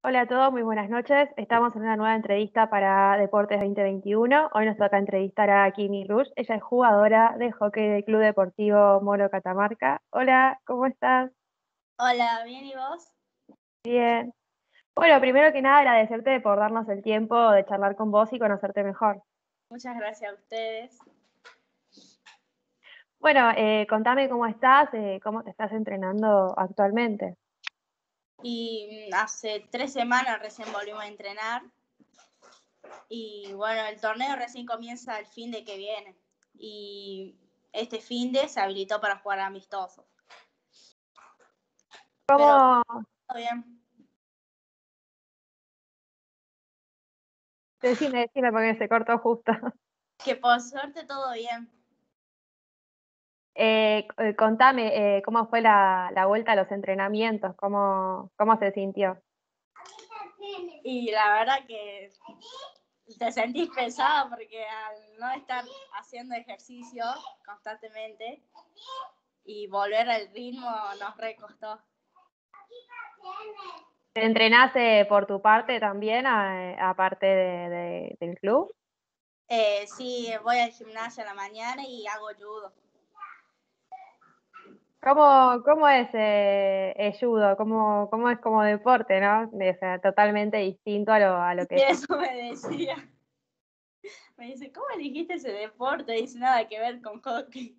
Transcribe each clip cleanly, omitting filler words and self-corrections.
Hola a todos, muy buenas noches. Estamos en una nueva entrevista para Deportes 2021. Hoy nos toca entrevistar a Kimi Rush. Ella es jugadora de hockey del Club Deportivo Moro Catamarca. Hola, ¿cómo estás? Hola, ¿bien y vos? Bien. Bueno, primero que nada agradecerte por darnos el tiempo de charlar con vos y conocerte mejor. Muchas gracias a ustedes. Bueno, contame cómo estás, cómo te estás entrenando actualmente. Y hace 3 semanas recién volvimos a entrenar. Y bueno, el torneo recién comienza el fin de que viene. Y este fin de se habilitó para jugar amistosos. Pero ¿Cómo? todo bien. Decime porque se cortó justo. Que por suerte todo bien. Contame, ¿cómo fue la vuelta a los entrenamientos? ¿Cómo se sintió? Y la verdad que te sentís pesado porque al no estar haciendo ejercicio constantemente y volver al ritmo nos recostó. ¿Te entrenás por tu parte también, aparte del club? Sí, voy al gimnasio a la mañana y hago judo. ¿Cómo es el judo? ¿Cómo es como deporte, no? O sea, totalmente distinto a lo Y que es. eso me decía. Me dice, ¿cómo elegiste ese deporte? Dice, nada que ver con hockey.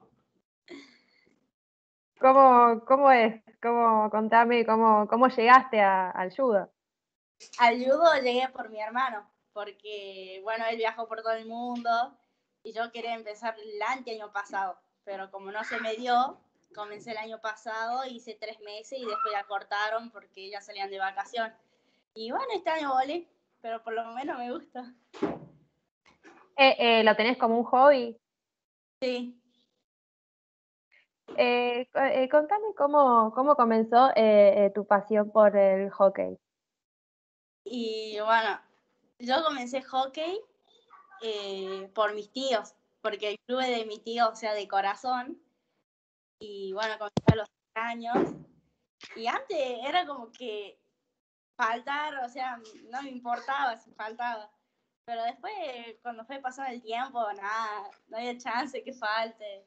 ¿Cómo es? Contame cómo llegaste al judo? Al judo llegué por mi hermano, porque, bueno, él viajó por todo el mundo y yo quería empezar el año pasado, pero como no se me dio, comencé el año pasado, hice 3 meses y después ya cortaron porque ya salían de vacación. Y bueno, este año volé, pero por lo menos me gusta. ¿Lo tenés como un hobby? Sí. Contame cómo comenzó tu pasión por el hockey. Y bueno, yo comencé hockey por mis tíos, porque el club de mi tío, o sea, de corazón, y bueno, comencé a los 3 años, y antes era como que faltar, o sea, no me importaba si faltaba, pero después, cuando fue pasando el tiempo, nada, no había chance que falte,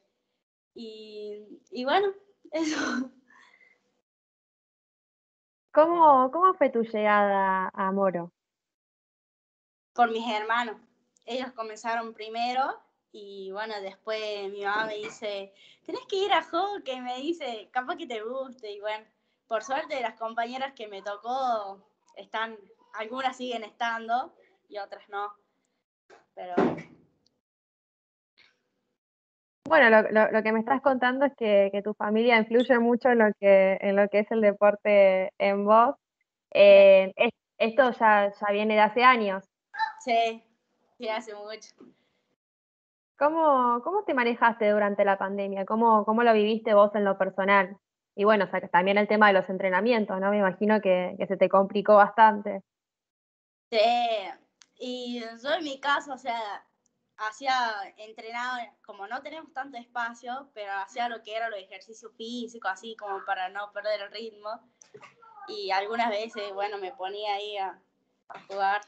y bueno, eso, ¿Cómo fue tu llegada a Moro? por mis hermanos. Ellos comenzaron primero y bueno, después mi mamá me dice, tenés que ir a hockey, me dice, capaz que te guste. Y bueno, por suerte las compañeras que me tocó están, algunas siguen estando y otras no. Pero Bueno, lo que me estás contando es que tu familia influye mucho en lo que es el deporte en vos. Esto ya viene de hace años. sí, sí, hace mucho. ¿Cómo te manejaste durante la pandemia? ¿Cómo lo viviste vos en lo personal? Y bueno, o sea, que también el tema de los entrenamientos, ¿no? Me imagino que se te complicó bastante. Sí, y yo en mi caso, o sea, entrenaba, como no tenemos tanto espacio, pero hacía lo que era los ejercicios físicos, así como para no perder el ritmo. Y algunas veces, bueno, me ponía ahí a jugar.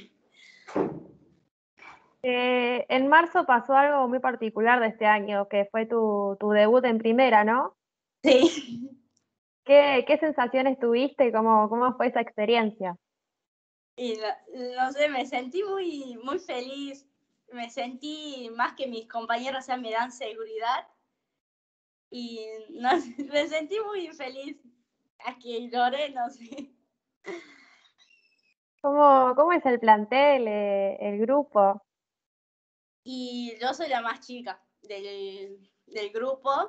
En marzo pasó algo muy particular de este año, que fue tu debut en primera, ¿no? Sí. ¿Qué sensaciones tuviste? ¿Cómo fue esa experiencia? Y no sé, me sentí muy, muy feliz. Me sentí más que mis compañeros, o sea, me dan seguridad. Y no, me sentí muy feliz. Aquí lloré, no sé. ¿Cómo es el plantel, el grupo? Y yo soy la más chica del grupo.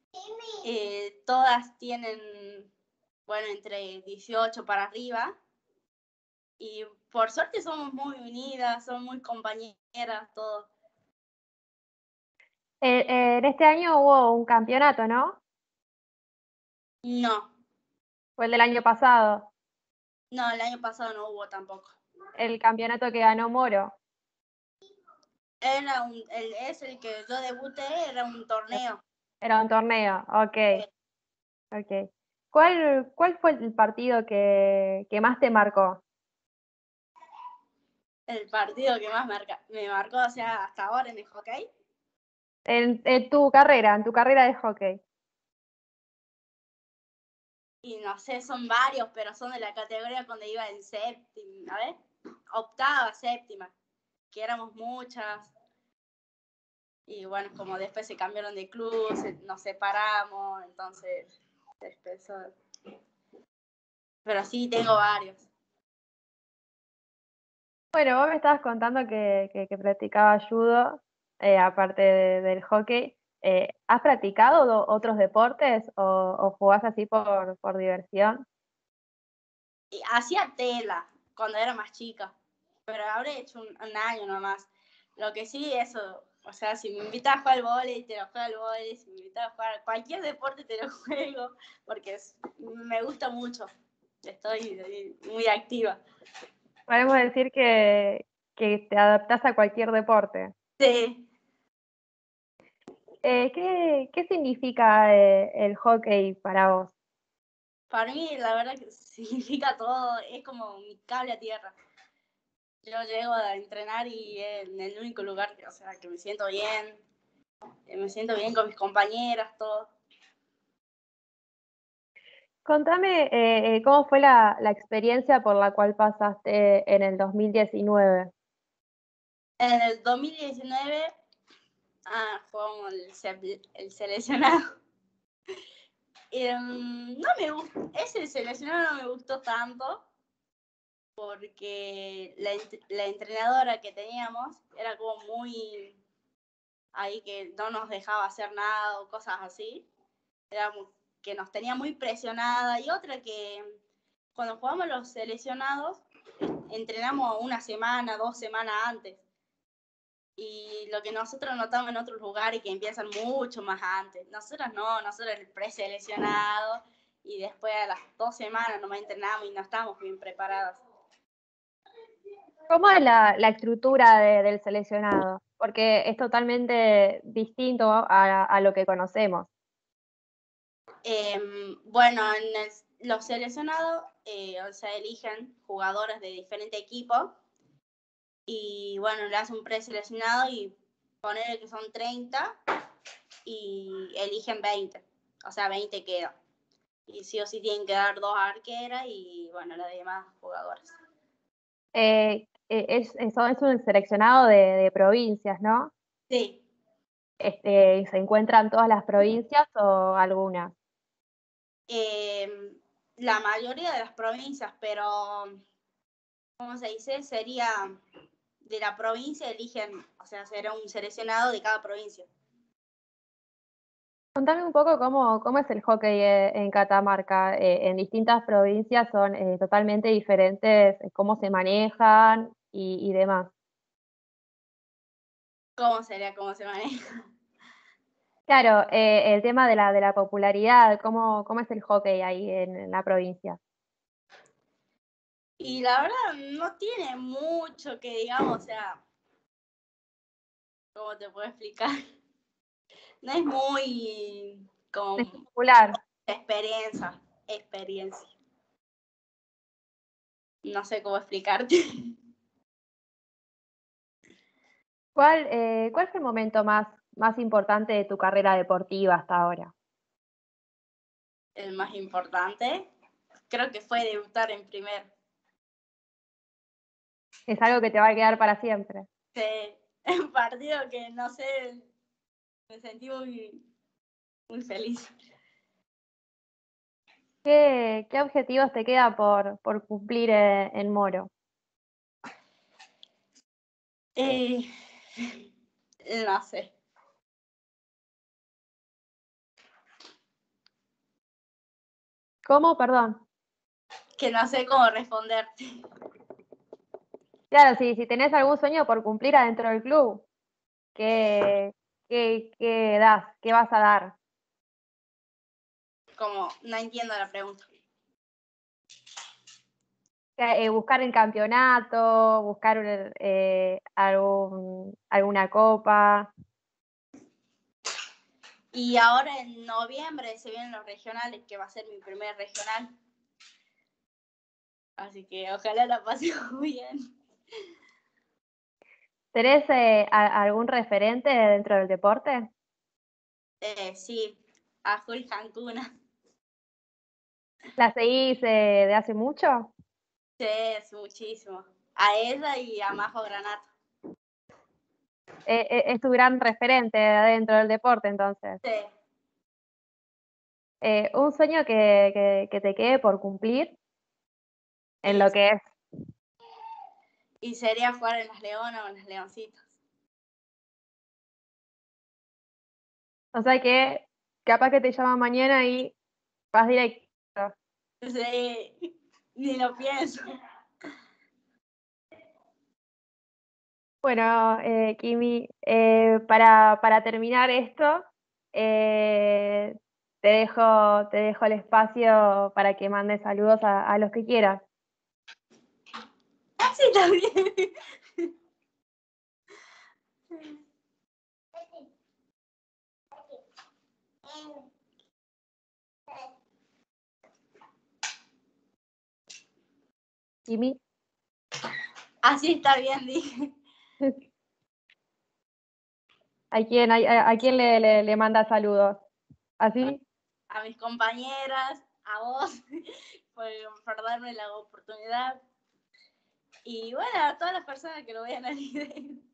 Todas tienen, bueno, entre 18 para arriba. Y por suerte somos muy unidas, somos muy compañeras, todo. En este año hubo un campeonato, ¿no? No, Fue el del año pasado, no, el año pasado no hubo tampoco. el campeonato que ganó Moro. Es el que yo debuté, era un torneo. Era un torneo, ok. ¿Cuál fue el partido que más te marcó? El partido que más me marcó, o sea, hasta ahora en el hockey. En tu carrera de hockey. Y no sé, son varios, pero son de la categoría cuando iba en séptima, a ver, octava, séptima, que éramos muchas. Y bueno, como después se cambiaron de club, nos separamos, entonces después... Pero sí, tengo varios. Bueno, vos me estabas contando que practicabas judo, aparte del hockey. ¿Has practicado otros deportes o jugás así por diversión? Y hacía tela cuando era más chica, pero habré hecho un año nomás. Lo que sí, eso, o sea, si me invitas a jugar al vóley, te lo juego al vóley, si me invitas a jugar cualquier deporte, te lo juego, porque me gusta mucho. Estoy muy activa. Podemos decir que te adaptás a cualquier deporte. Sí. ¿Qué significa el hockey para vos? Para mí, la verdad que significa todo, es como mi cable a tierra. Yo llego a entrenar y es el único lugar, o sea, que me siento bien con mis compañeras, todo. Contame cómo fue la experiencia por la cual pasaste en el 2019. En el 2019 fue el seleccionado. No me gustó, ese seleccionado no me gustó tanto porque la entrenadora que teníamos era como muy ahí que no nos dejaba hacer nada o cosas así. Era que nos tenía muy presionada y otra que cuando jugamos los seleccionados entrenamos una semana, 2 semanas antes. Y lo que nosotros notamos en otros lugares que empiezan mucho más antes. Nosotros no, nosotros el preseleccionado y después a las 2 semanas nomás entrenamos y no estamos bien preparados. ¿Cómo es la estructura del seleccionado? Porque es totalmente distinto a lo que conocemos. Bueno, los seleccionados, o sea, eligen jugadores de diferente equipo y bueno, le hacen un preseleccionado y poner que son 30 y eligen 20, o sea, 20 quedan. Y sí o sí tienen que dar 2 arqueras y bueno, los demás jugadores. Es un seleccionado de provincias, ¿no? Sí. ¿Se encuentran todas las provincias o algunas? La mayoría de las provincias, pero, ¿cómo se dice? Sería de la provincia eligen, o sea, será un seleccionado de cada provincia. Contame un poco cómo es el hockey en Catamarca. En distintas provincias son totalmente diferentes cómo se manejan y demás. ¿Cómo sería? ¿Cómo se maneja? Claro, el tema de la popularidad, ¿cómo es el hockey ahí en la provincia? Y la verdad no tiene mucho que digamos, o sea, ¿cómo te puedo explicar? No es muy Es con popular. experiencia. No sé cómo explicarte. ¿Cuál fue el momento más importante de tu carrera deportiva hasta ahora? El más importante, creo que fue debutar en primer. Es algo que te va a quedar para siempre. Un partido que no sé, me sentí muy feliz. ¿Qué objetivos te queda por cumplir en Moro? Eh, no sé. ¿Cómo? Perdón. Que no sé cómo responderte. Claro, si tenés algún sueño por cumplir adentro del club, ¿qué, qué das? ¿Qué vas a dar? Como no entiendo la pregunta. Buscar el campeonato, buscar alguna copa. Y ahora en noviembre se vienen los regionales, que va a ser mi primer regional. Así que ojalá la pase muy bien. ¿Tenés algún referente dentro del deporte? Sí, a Juli Jancuna. ¿La seguís de hace mucho? Sí, es muchísimo. A ella y a Majo Granato. Es tu gran referente dentro del deporte, entonces. Sí. Un sueño que te quede por cumplir en Y, lo que es. y sería jugar en las Leonas o en las Leoncitas. O sea que capaz que te llaman mañana y vas directo. Sí, ni lo pienso. Bueno, Kimi, para terminar esto, eh, te dejo el espacio para que mandes saludos a los que quieras. Así también. Kimi, Así está bien, dije. a quién le mandas saludos? ¿Así? A mis compañeras, a vos, por darme la oportunidad. Y bueno, a todas las personas que lo vean al video.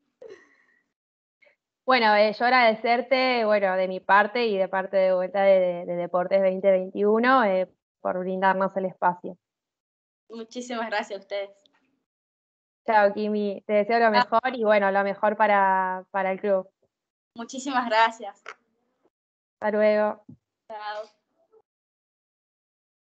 Bueno, yo agradecerte, bueno, de mi parte y de parte de Vuelta de Deportes 2021, por brindarnos el espacio. Muchísimas gracias a ustedes. Chao, Kimi, te deseo lo mejor y bueno, lo mejor para el club. Muchísimas gracias. Hasta luego. Chao.